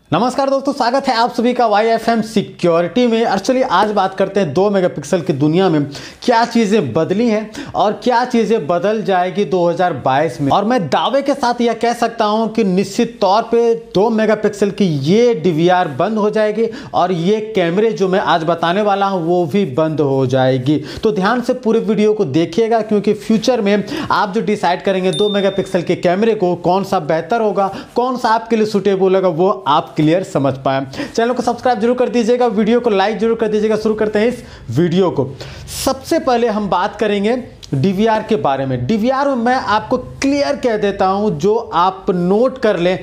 नमस्कार दोस्तों, स्वागत है आप सभी का YFM सिक्योरिटी में। एक्चुअली आज बात करते हैं 2 मेगापिक्सल की दुनिया में क्या चीज़ें बदली हैं और क्या चीज़ें बदल जाएगी 2022 में। और मैं दावे के साथ यह कह सकता हूं कि निश्चित तौर पे 2 मेगापिक्सल की ये DVR बंद हो जाएगी और ये कैमरे जो मैं आज बताने वाला हूँ वो भी बंद हो जाएगी। तो ध्यान से पूरे वीडियो को देखिएगा, क्योंकि फ्यूचर में आप जो डिसाइड करेंगे 2 मेगापिक्सल के कैमरे को कौन सा बेहतर होगा, कौन सा आपके लिए सूटेबल होगा, वो आप क्लियर समझ पाए। चैनल को सब्सक्राइब जरूर कर दीजिएगा, वीडियो को लाइक जरूर कर दीजिएगा। शुरू करते हैं इस वीडियो को। सबसे पहले हम बात करेंगे DVR के बारे में। DVR में मैं आपको क्लियर कह देता हूं, जो आप नोट कर लें,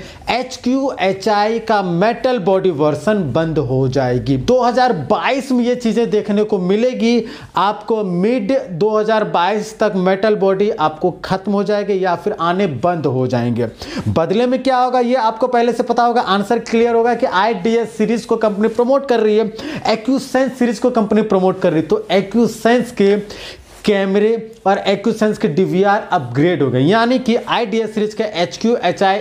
HQHI का मेटल बॉडी वर्जन बंद हो जाएगी। 2022 में ये चीजें देखने को मिलेगी। आपको मिड 2022 तक मेटल बॉडी आपको खत्म हो जाएगी या फिर आने बंद हो जाएंगे। बदले में क्या होगा ये आपको पहले से पता होगा। आंसर क्लियर होगा कि IDS सीरीज को कंपनी प्रमोट कर रही है, AccuSense सीरीज को कंपनी प्रमोट कर रही है। तो AccuSense के कैमरे और AccuSense के DVR अपग्रेड हो गए, यानी कि IDS सीरीज के HQHI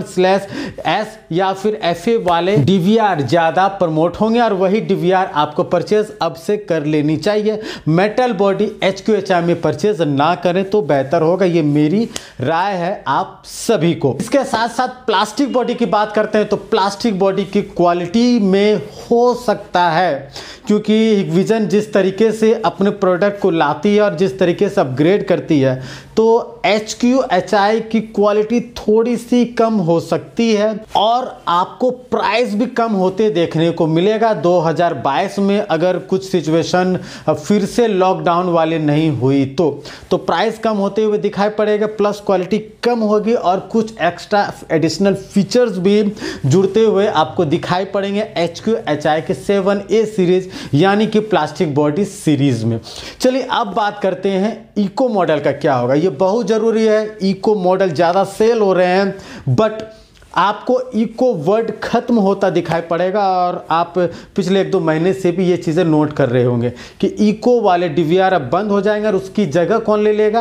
M1/S या फिर FA वाले DVR ज्यादा प्रमोट होंगे और वही DVR आपको परचेज अब से कर लेनी चाहिए। मेटल बॉडी HQHI में परचेज ना करें तो बेहतर होगा, ये मेरी राय है आप सभी को। इसके साथ साथ प्लास्टिक बॉडी की बात करते हैं तो प्लास्टिक बॉडी की क्वालिटी में हो सकता है, क्योंकि हिकविजन जिस तरीके से अपने प्रोडक्ट को लाती है और जिस तरीके से अपग्रेड करती है, तो HQHI की क्वालिटी थोड़ी सी कम हो सकती है और आपको प्राइस भी कम होते देखने को मिलेगा 2022 में, अगर कुछ सिचुएशन फिर से लॉकडाउन वाले नहीं हुई तो प्राइस कम होते हुए दिखाई पड़ेगा, प्लस क्वालिटी कम होगी और कुछ एक्स्ट्रा एडिशनल फीचर्स भी जुड़ते हुए आपको दिखाई पड़ेंगे HQHI के 7A सीरीज यानी कि प्लास्टिक बॉडी सीरीज में। चलिए अब बात करते हैं इको मॉडल का क्या होगा। ये बहुत जरूरी है। इको मॉडल ज्यादा सेल हो रहे हैं, बट आपको इको वर्ड खत्म होता दिखाई पड़ेगा और आप पिछले 1-2 महीने से भी ये चीज़ें नोट कर रहे होंगे कि इको वाले DVR अब बंद हो जाएंगे और उसकी जगह कौन ले लेगा?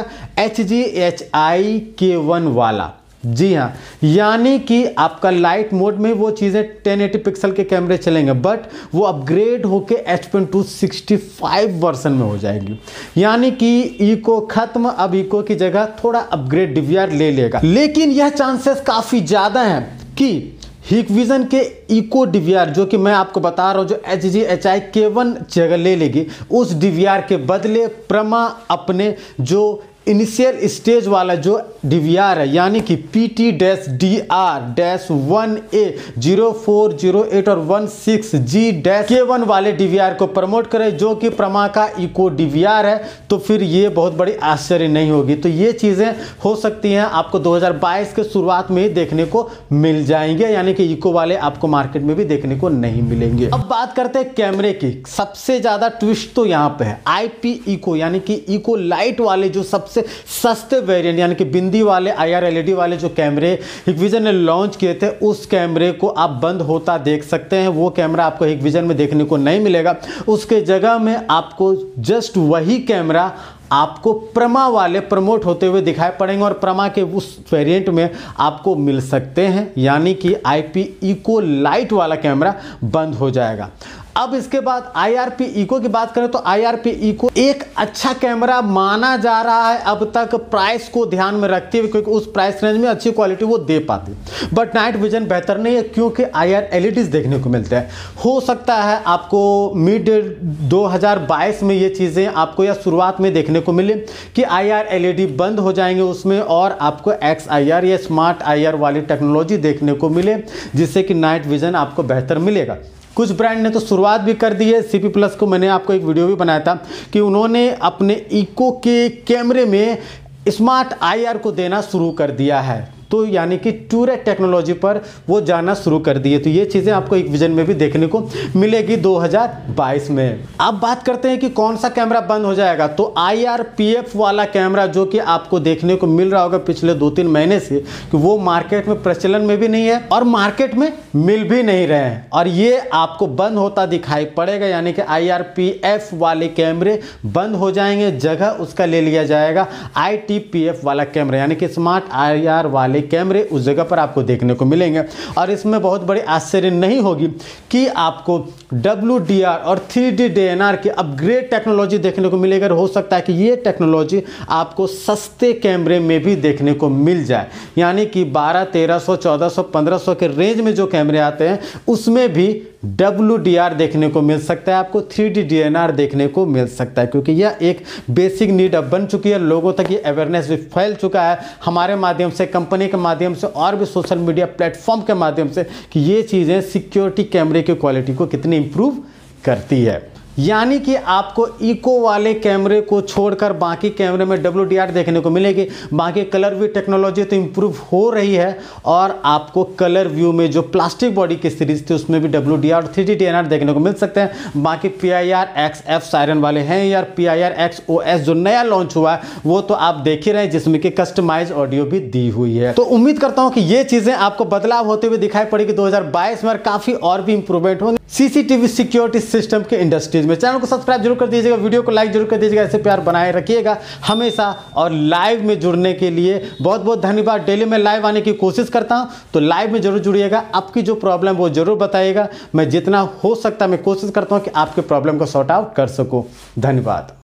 HGHI K1 वाला। जी हाँ, यानी कि आपका लाइट मोड में वो चीज़ें 1080 पिक्सल के कैमरे चलेंगे, बट वो अपग्रेड होके H.265 वर्जन में हो जाएगी। यानी कि इको खत्म, अब इको की जगह थोड़ा अपग्रेड DVR ले लेगा। लेकिन यह चांसेस काफ़ी ज़्यादा हैं कि हिकविजन के इको DVR जो कि मैं आपको बता रहा हूँ, जो HGHI K1 जगह ले लेगी, उस DVR के बदले प्रमा अपने जो इनिशियल स्टेज वाला जो DVR है, यानी कि PT-DR-1A 0408 और 16G-K1 वाले DVR को प्रमोट करें, जो कि प्रमा का इको DVR है। तो फिर ये बहुत बड़ी आश्चर्य नहीं होगी। तो ये चीज़ें हो सकती हैं आपको 2022 के शुरुआत में ही देखने को मिल जाएंगे, यानी कि इको वाले आपको मार्केट में भी देखने को नहीं मिलेंगे। अब बात करते हैं कैमरे की। सबसे ज़्यादा ट्विस्ट तो यहाँ पे है IP इको, यानी कि इको लाइट वाले जो सबसे सस्ते वेरिएंट, यानी कि बिंदी वाले IR LED वाले जो कैमरे हिकविजन ने लॉन्च किए थे, उस कैमरे को आप बंद होता देख सकते हैं। वो कैमरा आपको हिकविजन में देखने को नहीं मिलेगा। उसके जगह में आपको जस्ट वही कैमरा आपको प्रमा वाले प्रमोट होते हुए दिखाई पड़ेंगे और प्रमा के उस वेरिएंट में आपको मिल सकते हैं, यानी कि IP इको लाइट वाला कैमरा बंद हो जाएगा। अब इसके बाद IRP इको की बात करें तो IRP इको एक अच्छा कैमरा माना जा रहा है अब तक, प्राइस को ध्यान में रखते हुए, क्योंकि उस प्राइस रेंज में अच्छी क्वालिटी वो दे पाती। बट नाइट विजन बेहतर नहीं है, क्योंकि IR LEDs देखने को मिलते हैं। हो सकता है आपको मिड 2022 में ये चीज़ें आपको या शुरुआत में देखने को मिले कि IR LED बंद हो जाएंगे उसमें और आपको XIR या स्मार्ट IR वाली टेक्नोलॉजी देखने को मिले, जिससे कि नाइट विजन आपको बेहतर मिलेगा। कुछ ब्रांड ने तो शुरुआत भी कर दी है। CP Plus को मैंने आपको एक वीडियो भी बनाया था कि उन्होंने अपने इको के कैमरे में स्मार्ट IR को देना शुरू कर दिया है, तो यानी कि टूरेट टेक्नोलॉजी पर वो जाना शुरू कर दिए। तो ये चीज़ें आपको हिकविजन में भी देखने को मिलेगी 2022 में। अब बात करते हैं कि कौन सा कैमरा बंद हो जाएगा। तो IRPF वाला कैमरा जो कि आपको देखने को मिल रहा होगा पिछले 2-3 महीने से कि वो मार्केट में प्रचलन में भी नहीं है और मार्केट में मिल भी नहीं रहे हैं, और ये आपको बंद होता दिखाई पड़ेगा। यानी कि IRPF वाले कैमरे बंद हो जाएंगे, जगह उसका ले लिया जाएगा ITPF वाला कैमरा, यानी कि स्मार्ट IR वाले वाले कैमरे उस जगह पर आपको देखने को मिलेंगे। और इसमें बहुत बड़ी आश्चर्य नहीं होगी कि आपको WDR और 3D DNR की अपग्रेड टेक्नोलॉजी देखने को मिलेगा। हो सकता है कि ये टेक्नोलॉजी आपको सस्ते कैमरे में भी देखने को मिल जाए, यानी कि 1200, 1300, 1400, 1500 के रेंज में जो कैमरे आते हैं उसमें भी WDR देखने को मिल सकता है, आपको 3D DNR देखने को मिल सकता है, क्योंकि यह एक बेसिक नीड अब बन चुकी है। लोगों तक ये अवेयरनेस भी फैल चुका है हमारे माध्यम से, कंपनी के माध्यम से और भी सोशल मीडिया प्लेटफॉर्म के माध्यम से, कि ये चीज़ें सिक्योरिटी कैमरे की क्वालिटी को कितनी इंप्रूव करती है। यानी कि आपको इको वाले कैमरे को छोड़कर बाकी कैमरे में WDR देखने को मिलेगी। बाकी कलर व्यू टेक्नोलॉजी तो इंप्रूव हो रही है, और आपको कलर व्यू में जो प्लास्टिक बॉडी की सीरीज थी उसमें भी WDR और 3D DNR देखने को मिल सकते हैं। बाकी PIR XF सायरन वाले हैं यार, PIR XOS जो नया लॉन्च हुआ है वो तो आप देख ही रहे हैं, जिसमें कि कस्टमाइज ऑडियो भी दी हुई है। तो उम्मीद करता हूं कि ये चीजें आपको बदलाव होते हुए दिखाई पड़ेगी 2022 में, और काफी और भी इंप्रूवमेंट होंगे CCTV सिक्योरिटी सिस्टम के इंडस्ट्रीज में। चैनल को सब्सक्राइब जरूर कर दीजिएगा, वीडियो को लाइक जरूर कर दीजिएगा, ऐसे प्यार बनाए रखिएगा हमेशा। और लाइव में जुड़ने के लिए बहुत बहुत धन्यवाद। डेली मैं लाइव आने की कोशिश करता हूं, तो लाइव में जरूर जुड़िएगा। आपकी जो प्रॉब्लम वो जरूर बताइएगा, मैं जितना हो सकता मैं कोशिश करता हूं कि आपके प्रॉब्लम को सॉर्ट आउट कर सकूं। धन्यवाद।